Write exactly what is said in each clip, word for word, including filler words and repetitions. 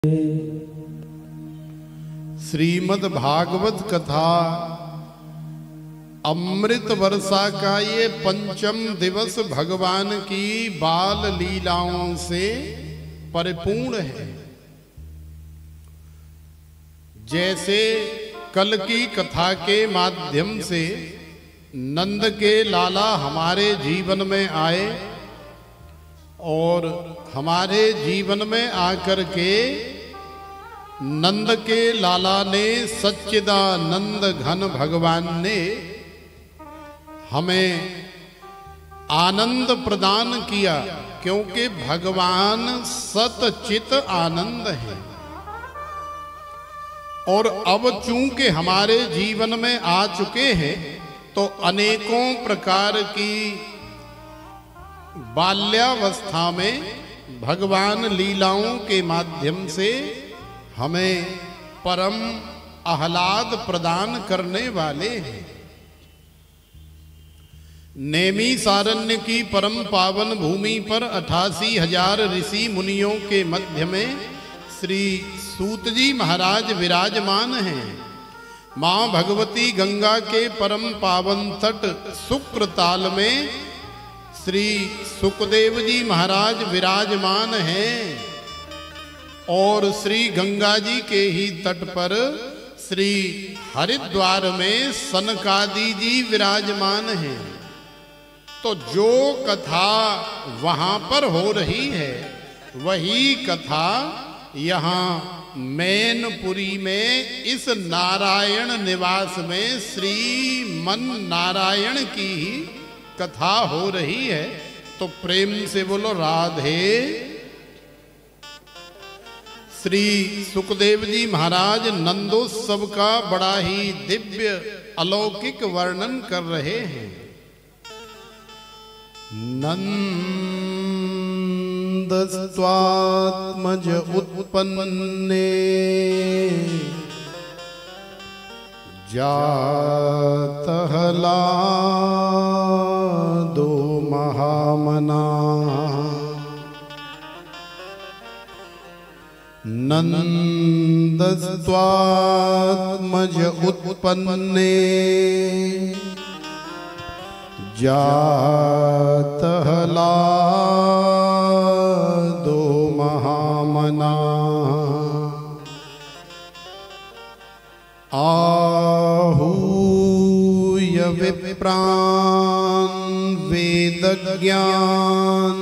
श्रीमद् भागवत कथा अमृत वर्षा का ये पंचम दिवस भगवान की बाल लीलाओं से परिपूर्ण है। जैसे कल की कथा के माध्यम से नंद के लाला हमारे जीवन में आए और हमारे जीवन में आकर के नंद के लाला ने सच्चिदानंद घन भगवान ने हमें आनंद प्रदान किया, क्योंकि भगवान सतचित आनंद है। और अब चूंकि हमारे जीवन में आ चुके हैं तो अनेकों प्रकार की बाल्यावस्था में भगवान लीलाओं के माध्यम से हमें परम आह्लाद प्रदान करने वाले हैं। नेमी सारण्य की परम पावन भूमि पर अठासी हजार ऋषि मुनियों के मध्य में श्री सूत जी महाराज विराजमान हैं। मां भगवती गंगा के परम पावन तट शुक्रताल में श्री सुखदेव जी महाराज विराजमान हैं और श्री गंगा जी के ही तट पर श्री हरिद्वार में सनकादि जी विराजमान हैं। तो जो कथा वहां पर हो रही है वही कथा यहाँ मैनपुरी में इस नारायण निवास में श्री मन नारायण की ही कथा हो रही है। तो प्रेम से बोलो राधे। श्री सुखदेव जी महाराज नंदोत्सव का बड़ा ही दिव्य अलौकिक वर्णन कर रहे हैं। नंदस्त्वात्मज उत्पन्ने जातः लादो महामना नंदस्त्वात्मज उत्पन्ने जातः लादो महामना आहूय विप्रान् वेदज्ञान्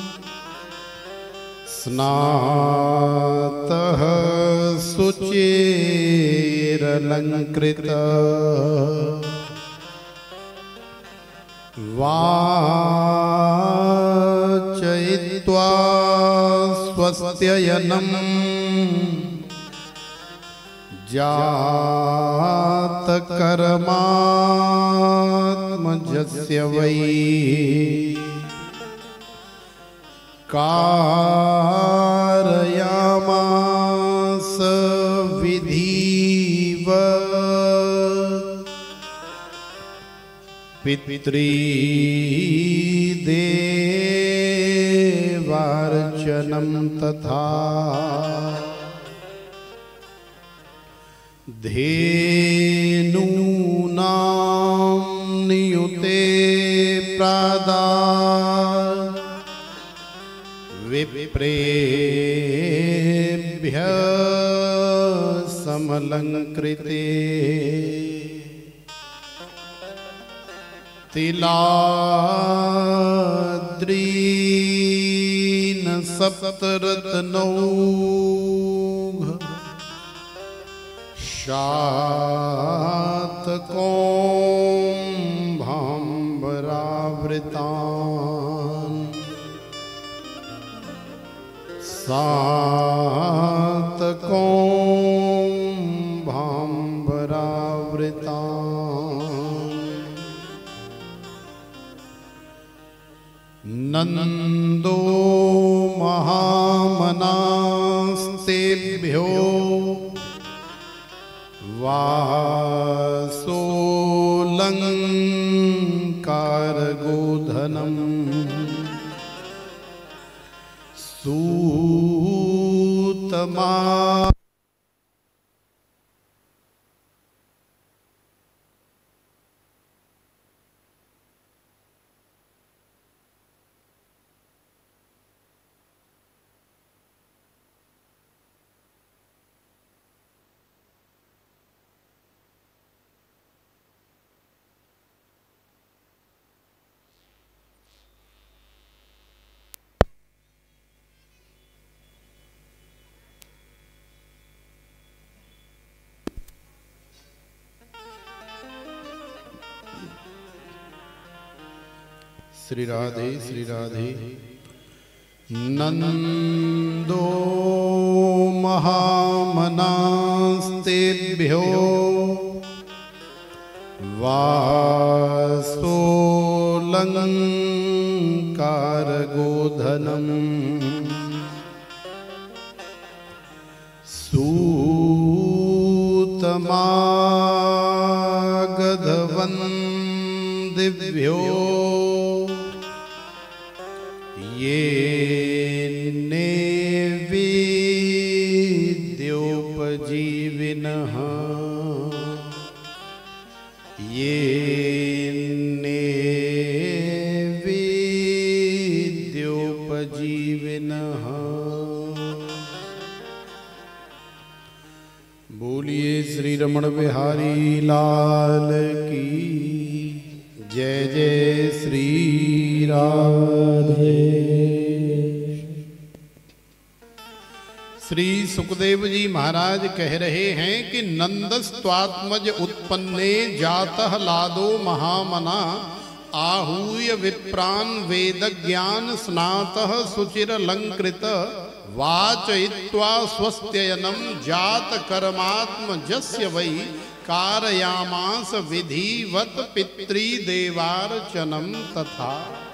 स्नातः शुचिरलङ्कृत वाचयित्वा स्वस्त्ययनम् जातकर्मात्मजस्य वै कारयामास विधिवत् पितृदेवार्चनं तथा धेनूनां नियुते प्रादात् विप्रेभ्यः समलङ्कृते तिलाद्रीन सप्तरत्नौघ शातकौम्भाम्बरावृतान् सातकौम्भाम्बरावृतान् नंदो महामनास्तेभ्यो वासोऽलङ्कारगोधनम् सूत सूतमा श्री राधे श्री राधे। नंदो महामनास्तेभ्यो वासोलंकार गोधनम् सूतमागधवन्दिभ्यो ये नेवेद्योपजीविनः ये नेवेद्योपजीविनः। बोलिए श्री रमण बिहारी लाल की जय जय श्री राधे। श्री सुखदेव जी महाराज कह रहे हैं कि नंदस्त्वात्मज उत्पन्ने जातः लादो महामना आहूय विप्रान वेद ज्ञान स्नातः सुचिर अलंकृत वाचयित्वा स्वस्त्ययनम जात कर्मात्म जस्य वै कारयामास विधिवत पितृदेवार्चनम तथा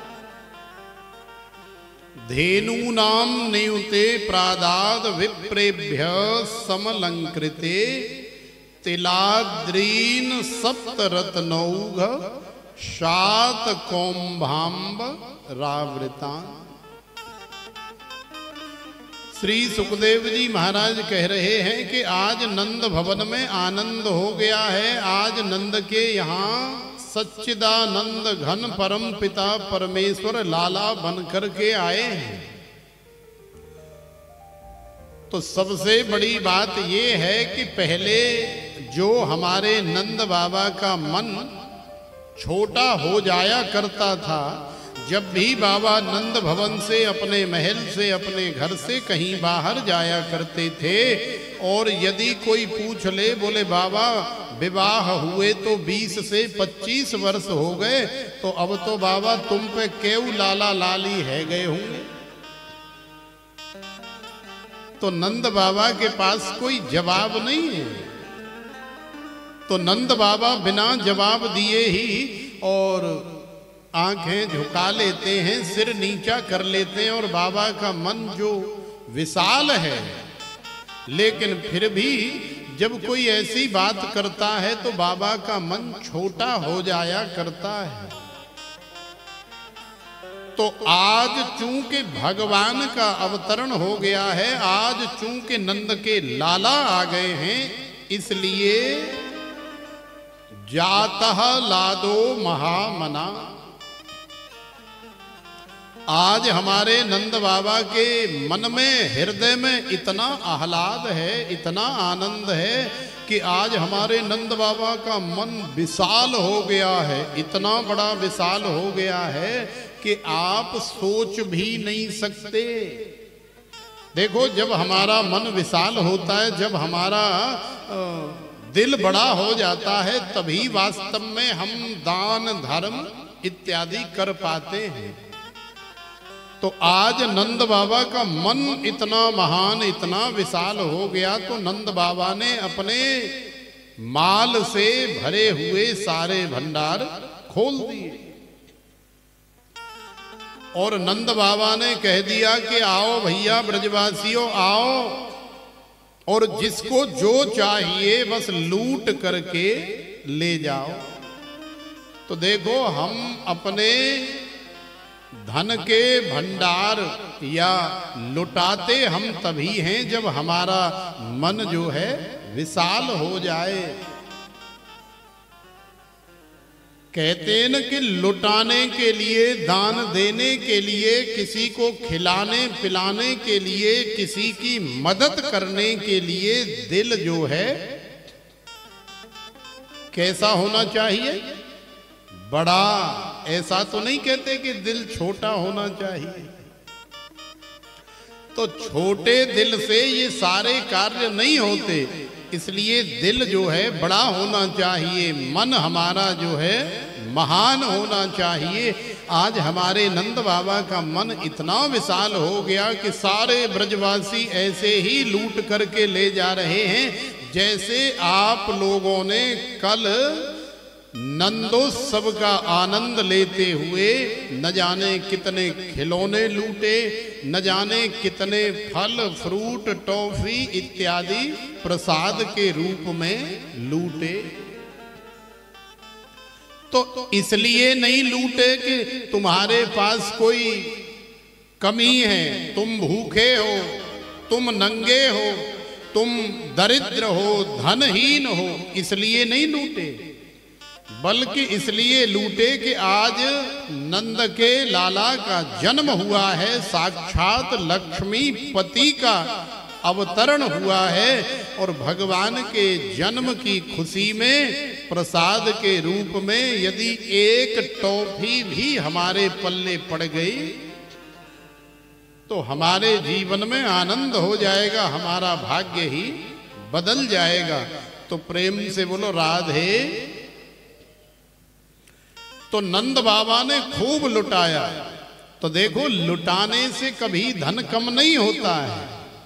धेनूनां नियुते प्रादाद विप्रेभ्य समलंकृते तिलाद्रीन सप्तरत्नौघ शात कौम्भाम्ब रावृतान। श्री सुखदेव जी महाराज कह रहे हैं कि आज नंद भवन में आनंद हो गया है। आज नंद के यहाँ सच्चिदानंद घन परम पिता परमेश्वर लाला बन करके आए हैं। तो सबसे बड़ी बात ये है कि पहले जो हमारे नंद बाबा का मन छोटा हो जाया करता था, जब भी बाबा नंद भवन से अपने महल से अपने घर से कहीं बाहर जाया करते थे और यदि कोई पूछ ले बोले बाबा विवाह हुए तो बीस से पच्चीस वर्ष हो गए, तो अब तो बाबा तुम पे क्यों लाला लाली है गए होंगे। तो नंद बाबा के पास कोई जवाब नहीं है। तो नंद बाबा बिना जवाब दिए ही और आंखें झुका लेते हैं, सिर नीचा कर लेते हैं और बाबा का मन जो विशाल है, लेकिन फिर भी जब कोई ऐसी बात करता है तो बाबा का मन छोटा हो जाया करता है। तो आज चूंकि भगवान का अवतरण हो गया है, आज चूंकि नंद के लाला आ गए हैं, इसलिए जातः लादो महामना। आज हमारे नंद बाबा के मन में हृदय में इतना आह्लाद है, इतना आनंद है कि आज हमारे नंद बाबा का मन विशाल हो गया है। इतना बड़ा विशाल हो गया है कि आप सोच भी नहीं सकते। देखो, जब हमारा मन विशाल होता है, जब हमारा दिल बड़ा हो जाता है, तभी वास्तव में हम दान धर्म इत्यादि कर पाते हैं। तो आज नंद बाबा का मन इतना महान, इतना विशाल हो गया, तो नंद बाबा ने अपने माल से भरे हुए सारे भंडार खोल दिए और नंद बाबा ने कह दिया कि आओ भैया ब्रजवासियों आओ, और जिसको जो चाहिए बस लूट करके ले जाओ। तो देखो, हम अपने धन के भंडार या लुटाते हम तभी हैं जब हमारा मन जो है विशाल हो जाए। कहते हैं न कि लुटाने के लिए, दान देने के लिए, किसी को खिलाने पिलाने के लिए, किसी की मदद करने के लिए दिल जो है कैसा होना चाहिए? बड़ा। ऐसा तो नहीं कहते कि दिल छोटा होना चाहिए। तो छोटे दिल से ये सारे कार्य नहीं होते, इसलिए दिल जो है बड़ा होना चाहिए, मन हमारा जो है महान होना चाहिए। आज हमारे नंद बाबा का मन इतना विशाल हो गया कि सारे ब्रजवासी ऐसे ही लूट करके ले जा रहे हैं, जैसे आप लोगों ने कल नंदोत्सव का आनंद लेते हुए न जाने कितने खिलौने लूटे, न जाने कितने फल फ्रूट टॉफी इत्यादि प्रसाद के रूप में लूटे। तो इसलिए नहीं लूटे कि तुम्हारे पास कोई कमी है, तुम भूखे हो, तुम नंगे हो, तुम दरिद्र हो, धनहीन हो, इसलिए नहीं लूटे, बल्कि इसलिए लूटे कि आज नंद के लाला का जन्म हुआ है, साक्षात लक्ष्मी पति का अवतरण हुआ है, और भगवान के जन्म की खुशी में प्रसाद के रूप में यदि एक टॉफी भी हमारे पल्ले पड़ गई तो हमारे जीवन में आनंद हो जाएगा, हमारा भाग्य ही बदल जाएगा। तो प्रेम से बोलो राधे। तो नंद बाबा ने खूब लुटाया। तो देखो, लुटाने से कभी धन कम नहीं होता है।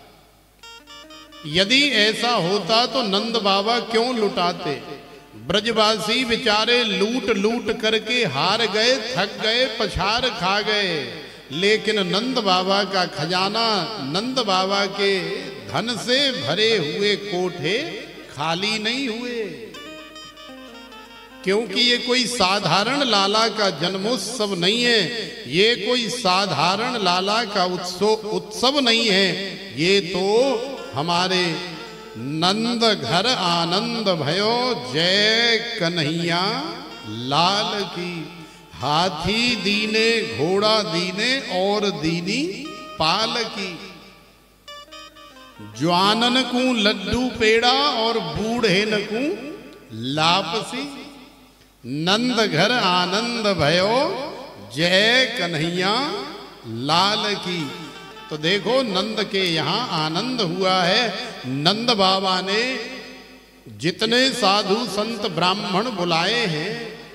यदि ऐसा होता तो नंद बाबा क्यों लुटाते? ब्रजवासी बेचारे लूट लूट करके हार गए, थक गए, पछाड़ खा गए, लेकिन नंद बाबा का खजाना, नंद बाबा के धन से भरे हुए कोठे खाली नहीं हुए, क्योंकि ये कोई साधारण लाला का जन्मोत्सव नहीं है, ये कोई साधारण लाला का उत्सव उत्सव नहीं है, ये तो हमारे नंद घर आनंद भयो जय कन्हैया लाल की। हाथी दीने, घोड़ा दीने और दीनी पाल की। ज्वानन को लड्डू पेड़ा और बूढ़े न को लापसी। नंद घर आनंद भयो जय कन्हैया लाल की। तो देखो, नंद के यहाँ आनंद हुआ है। नंद बाबा ने जितने साधु संत ब्राह्मण बुलाए हैं,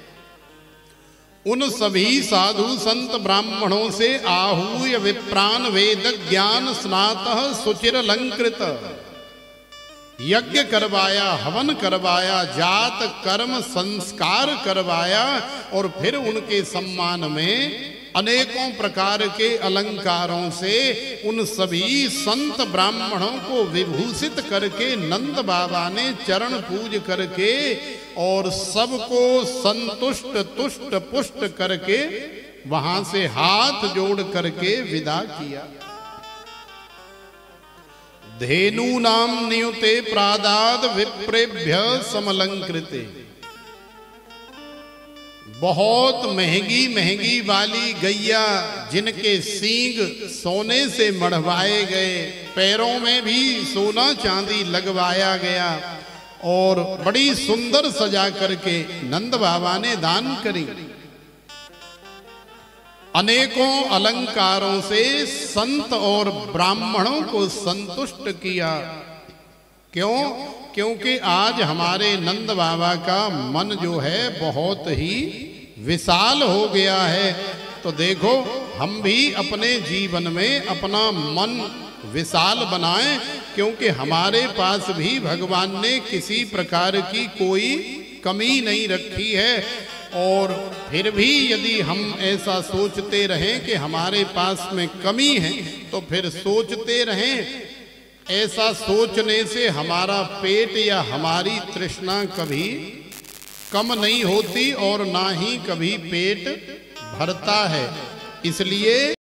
उन सभी साधु संत ब्राह्मणों से आहूय विप्रान वेद ज्ञान स्नातः सुचिर अलंकृत यज्ञ करवाया, हवन करवाया, जात कर्म संस्कार करवाया, और फिर उनके सम्मान में अनेकों प्रकार के अलंकारों से उन सभी संत ब्राह्मणों को विभूषित करके नंद बाबा ने चरण पूज करके और सबको संतुष्ट तुष्ट पुष्ट करके वहां से हाथ जोड़ करके विदा किया। धेनु नाम नियुते प्रादाद विप्रेभ्य समलंकृते। बहुत महंगी महंगी वाली गैया जिनके सींग सोने से मढ़वाए गए, पैरों में भी सोना चांदी लगवाया गया और बड़ी सुंदर सजा करके नंद बाबा ने दान करी। अनेकों अलंकारों से संत और ब्राह्मणों को संतुष्ट किया। क्यों? क्योंकि आज हमारे नंद बाबा का मन जो है बहुत ही विशाल हो गया है। तो देखो, हम भी अपने जीवन में अपना मन विशाल बनाएं, क्योंकि हमारे पास भी भगवान ने किसी प्रकार की कोई कमी नहीं रखी है। और फिर भी यदि हम ऐसा सोचते रहें कि हमारे पास में कमी है, तो फिर सोचते रहें। ऐसा सोचने से हमारा पेट या हमारी तृष्णा कभी कम नहीं होती और ना ही कभी पेट भरता है। इसलिए